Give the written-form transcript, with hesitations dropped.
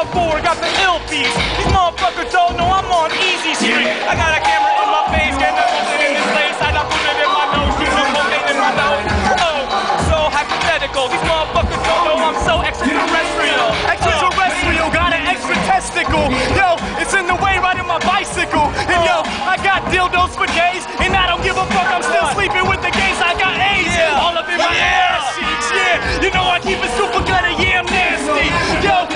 4, got the ill beats. These motherfuckers don't know I'm on easy street. I got a camera in my face, getting nothing in this place. I got put it in my nose, shoot some cocaine in my nose. Oh, so hypothetical. These motherfuckers don't know I'm so extraterrestrial. Extraterrestrial, got an extra testicle. Yo, it's in the way riding my bicycle. And yo, I got dildos for days, and I don't give a fuck. I'm still sleeping with the gays. I got AIDS all up in my ass cheeks. Yeah, you know I keep it super gutter. Yeah, I'm nasty. Yo,